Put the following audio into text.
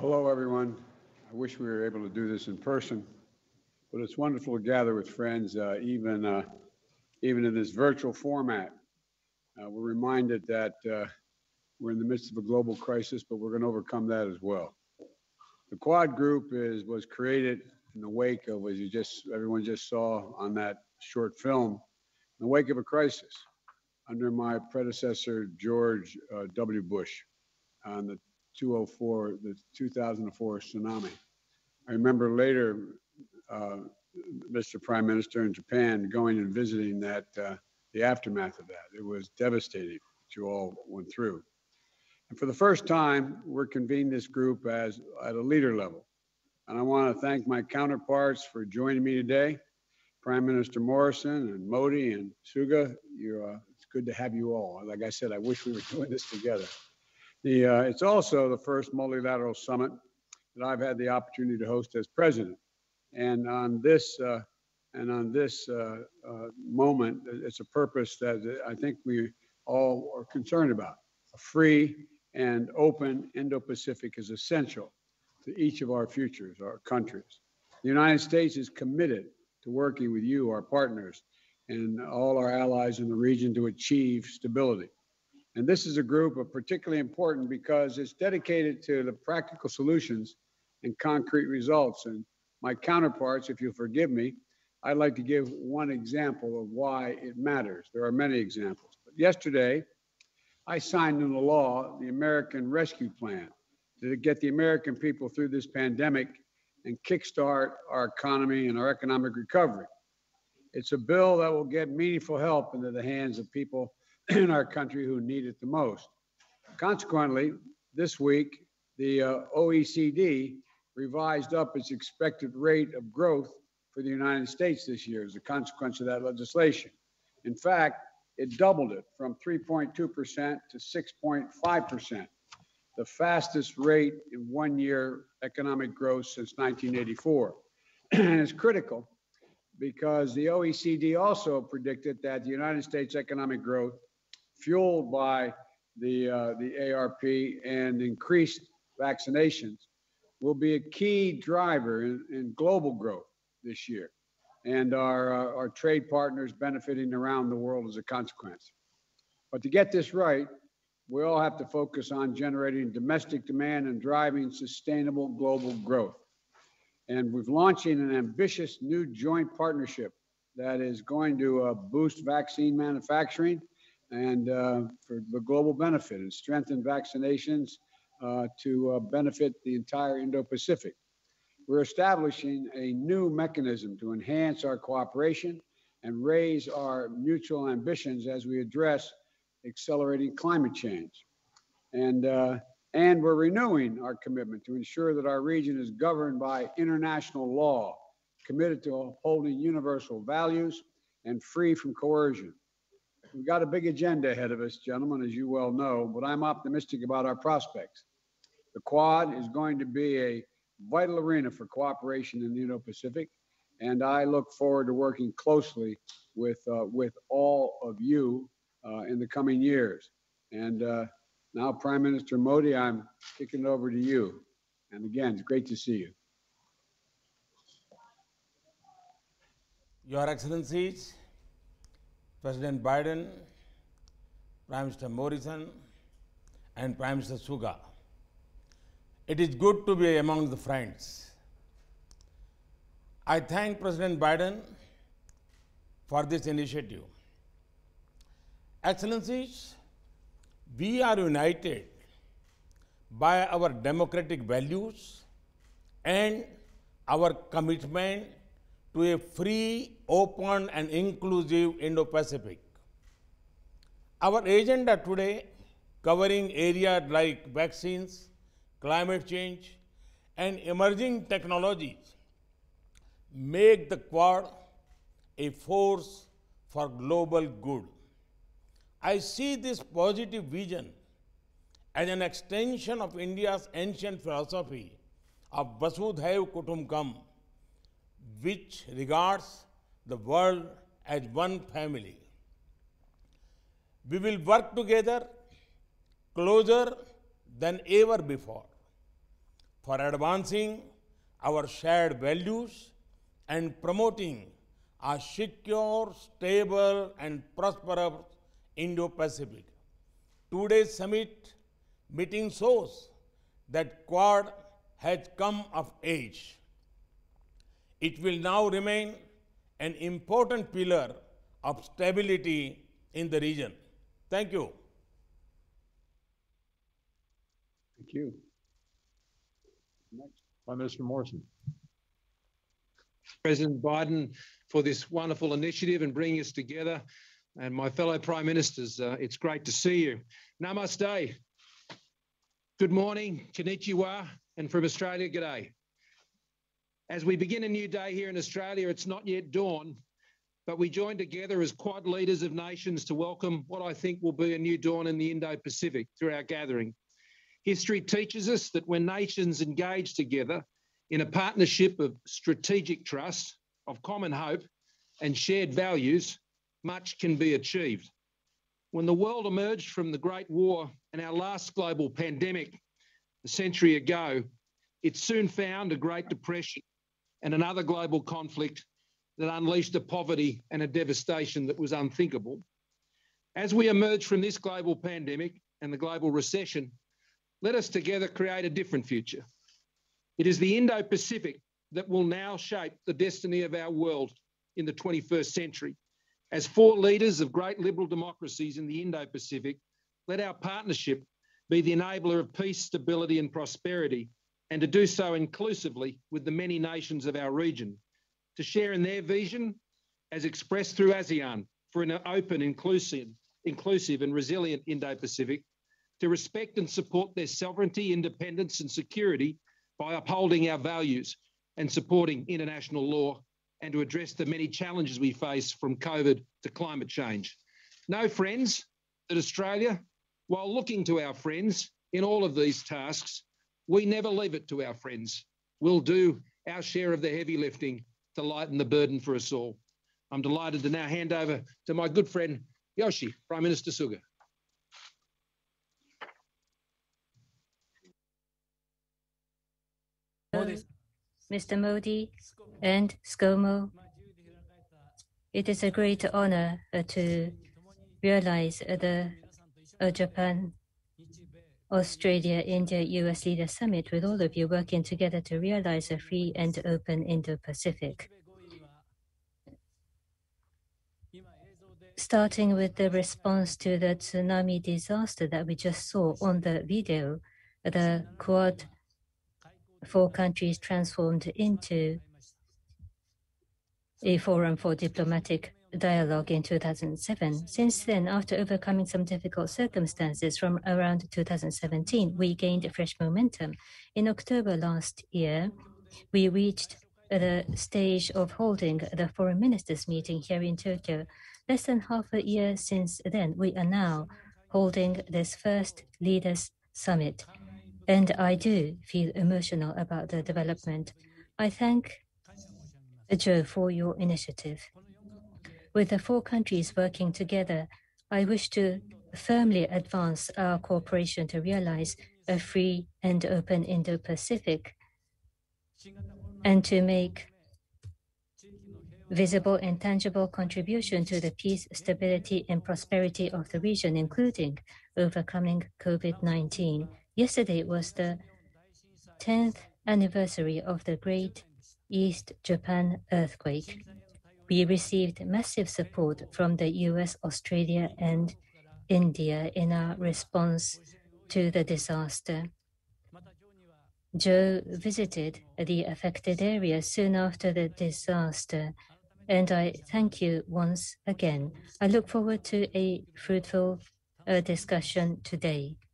Hello, everyone. I wish we were able to do this in person, but it's wonderful to gather with friends, even in this virtual format. We're reminded that we're in the midst of a global crisis, but we're going to overcome that as well. The Quad Group was created in the wake of, as everyone just saw on that short film, in the wake of a crisis under my predecessor, George W. Bush, on the 2004 tsunami. I remember later, Mr. Prime Minister in Japan going and visiting the aftermath of that. It was devastating what you all went through. And for the first time, we're convening this group at a leader level. And I want to thank my counterparts for joining me today. Prime Minister Morrison and Modi and Suga, it's good to have you all. Like I said, I wish we were doing this together. It's also the first multilateral summit that I've had the opportunity to host as president. And on this moment, it's a purpose that I think we all are concerned about. A free and open Indo-Pacific is essential to each of our futures, our countries. The United States is committed to working with you, our partners, and all our allies in the region to achieve stability. And this is a group of particularly important because it's dedicated to the practical solutions and concrete results. And my counterparts, if you'll forgive me, I'd like to give one example of why it matters. There are many examples. But yesterday, I signed into law the American Rescue Plan to get the American people through this pandemic and kickstart our economy and our economic recovery. It's a bill that will get meaningful help into the hands of people in our country who need it the most. Consequently, this week, the OECD revised up its expected rate of growth for the United States this year as a consequence of that legislation. In fact, it doubled it from 3.2% to 6.5%, the fastest rate in 1 year economic growth since 1984. And it's critical because the OECD also predicted that the United States economic growth, fueled by the ARP and increased vaccinations, will be a key driver in global growth this year, and our trade partners benefiting around the world as a consequence. But to get this right, we all have to focus on generating domestic demand and driving sustainable global growth. And we're launching an ambitious new joint partnership that is going to boost vaccine manufacturing and for the global benefit and strengthen vaccinations to benefit the entire Indo-Pacific. We're establishing a new mechanism to enhance our cooperation and raise our mutual ambitions as we address accelerating climate change. And we're renewing our commitment to ensure that our region is governed by international law, committed to upholding universal values and free from coercion. We've got a big agenda ahead of us, gentlemen, as you well know, but I'm optimistic about our prospects. The Quad is going to be a vital arena for cooperation in the Indo-Pacific, and I look forward to working closely with all of you in the coming years. And now, Prime Minister Modi, I'm kicking it over to you. And again, it's great to see you. Your Excellencies, President Biden, Prime Minister Morrison, and Prime Minister Suga, it is good to be among the friends. I thank President Biden for this initiative. Excellencies, we are united by our democratic values and our commitment to a free, open, and inclusive Indo-Pacific. Our agenda today, covering areas like vaccines, climate change, and emerging technologies, make the Quad a force for global good. I see this positive vision as an extension of India's ancient philosophy of Vasudhaiva Kutumbakam, which regards the world as one family. We will work together closer than ever before for advancing our shared values and promoting a secure, stable, and prosperous Indo-Pacific. Today's summit meeting shows that Quad has come of age. It will now remain an important pillar of stability in the region. Thank you. Thank you. Next. Prime Minister Morrison. President Biden for this wonderful initiative and bringing us together. And my fellow Prime Ministers, it's great to see you. Namaste. Good morning, konnichiwa, and from Australia, g'day. As we begin a new day here in Australia, it's not yet dawn, but we join together as Quad leaders of nations to welcome what I think will be a new dawn in the Indo-Pacific through our gathering. History teaches us that when nations engage together in a partnership of strategic trust, of common hope and shared values, much can be achieved. When the world emerged from the Great War and our last global pandemic a century ago, it soon found a Great Depression and another global conflict that unleashed a poverty and a devastation that was unthinkable. As we emerge from this global pandemic and the global recession, let us together create a different future. It is the Indo-Pacific that will now shape the destiny of our world in the 21st century. As four leaders of great liberal democracies in the Indo-Pacific, let our partnership be the enabler of peace, stability and prosperity, and to do so inclusively with the many nations of our region, to share in their vision as expressed through ASEAN for an open, inclusive and resilient Indo-Pacific, to respect and support their sovereignty, independence and security by upholding our values and supporting international law, and to address the many challenges we face from COVID to climate change. Know, friends, that Australia, while looking to our friends in all of these tasks, we never leave it to our friends. We'll do our share of the heavy lifting to lighten the burden for us all. I'm delighted to now hand over to my good friend, Yoshi, Prime Minister Suga. Mr. Modi and ScoMo, it is a great honor to realize the Japan, Australia, India, US Leaders Summit with all of you working together to realize a free and open Indo-Pacific. Starting with the response to the tsunami disaster that we just saw on the video, the Quad four countries transformed into a forum for diplomatic dialogue in 2007. Since then, after overcoming some difficult circumstances from around 2017, we gained fresh momentum. In October last year, we reached the stage of holding the foreign ministers meeting here in Tokyo. Less than half a year since then, we are now holding this first leaders summit. And I do feel emotional about the development. I thank Joe for your initiative. With the four countries working together, I wish to firmly advance our cooperation to realize a free and open Indo-Pacific and to make visible and tangible contribution to the peace, stability, and prosperity of the region, including overcoming COVID-19. Yesterday was the 10th anniversary of the Great East Japan earthquake. We received massive support from the US, Australia, and India in our response to the disaster. Joe visited the affected area soon after the disaster, and I thank you once again. I look forward to a fruitful discussion today.